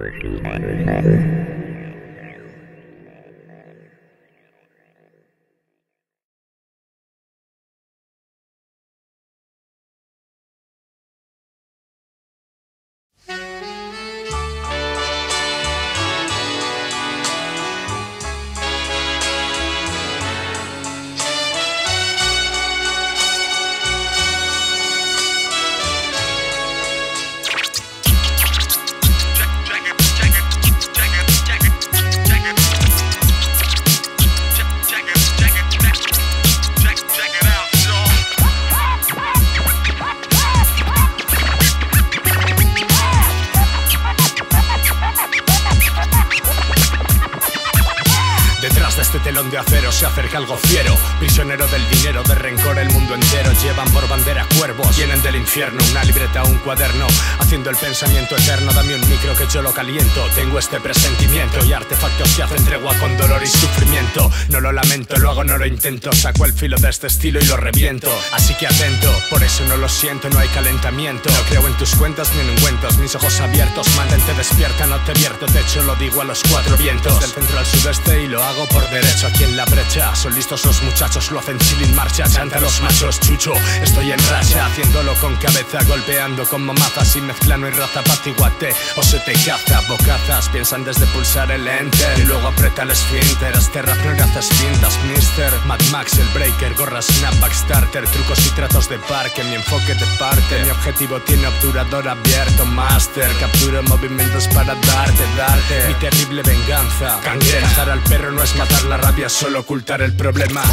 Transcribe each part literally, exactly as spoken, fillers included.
De acero se acerca algo fiero, prisionero del dinero, de rencor el mundo entero. Llevan por bandera cuervos, vienen del infierno, una libreta, un cuaderno, haciendo el pensamiento eterno. Dame un micro que yo lo caliento, tengo este presentimiento y artefactos que hacen tregua con dolor y sufrimiento. No lo lamento, lo hago, no lo intento, saco el filo de este estilo y lo reviento. Así que atento, por eso no lo siento, no hay calentamiento. No creo en tus cuentas ni en ungüentos, mis ojos abiertos, mantente despierta, no te vierto. De hecho lo digo a los cuatro vientos, del centro al sudeste y lo hago por derecho. Aquí en la brecha, son listos los muchachos, lo hacen chilling marcha, chanta los machos, chucho, estoy en racha, haciéndolo con cabeza, golpeando con mamazas y mezcla, no hay raza, patiguate, o se te caza, bocazas, piensan desde pulsar el enter, y luego aprieta el esfínter, este rap no le haces pintas, mister, Mad Max, el breaker, gorra, snapback, starter, trucos y tratos de parque, mi enfoque de parte, mi objetivo tiene obturador abierto, master, capturo movimientos para darte, darte, mi terrible venganza, cangrena, cazar al perro no es matar la rabia, solo ocultar el problema.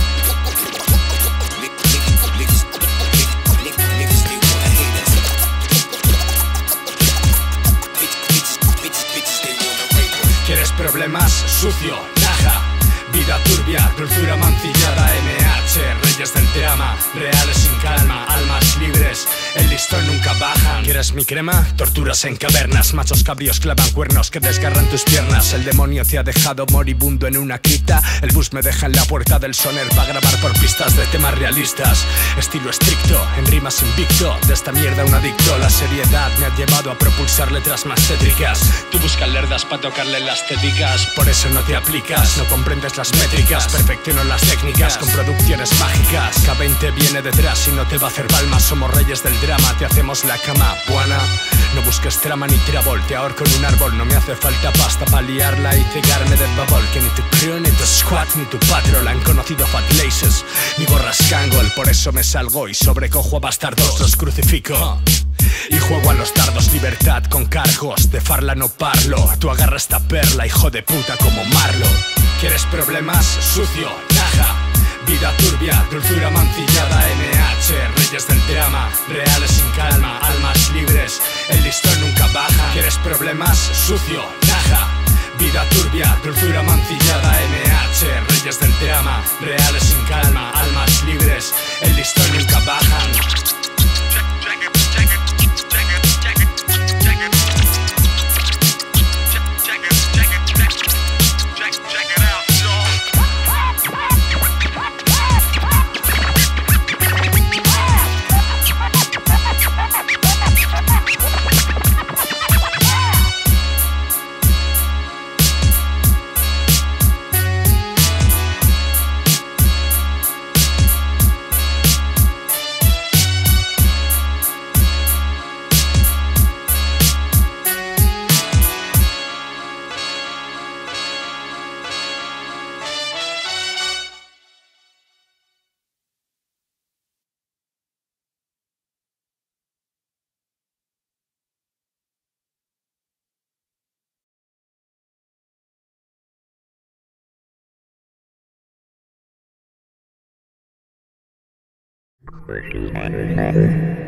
¿Quieres problemas? Sucio, naja, vida turbia, dulzura mancillada, M H, reyes del drama, reales sin calma, almas libres, el listón nunca bajan. ¿Quieres mi crema? Torturas en cavernas, machos cabríos clavan cuernos que desgarran tus piernas. El demonio te ha dejado moribundo en una cripta, el bus me deja en la puerta del soner para grabar por pistas de temas realistas. Estilo estricto, en rimas invicto, de esta mierda un adicto. La seriedad me ha llevado a propulsar letras más tétricas. Tú buscas lerdas para tocarle las téticas, por eso no te aplicas, no comprendes las métricas, perfecciono las técnicas con producciones mágicas. K veinte viene detrás y no te va a hacer palmas, somos reyes del drama, te hacemos la cama buena. No busques trama ni trabol, te ahorco en un árbol, no me hace falta pasta para liarla y cegarme de babol. Que ni tu crew, ni tu squad, ni tu patrol han conocido Fat Laces, ni gorras Kangol, por eso me salgo y sobrecojo a bastardos, los crucifico. Y juego a los dardos, libertad con cargos, de farla no parlo, tú agarra esta perla, hijo de puta como Marlo. ¿Quieres problemas? Sucio, naja, vida turbia, dulzura mancillada, M H, reyes del drama, reales sin calma, almas libres, el listón nunca baja. ¿Quieres problemas? Sucio, naja, vida turbia, dulzura mancillada, M H, reyes del drama, reales sin calma, almas libres, el listón nunca bajan. Question.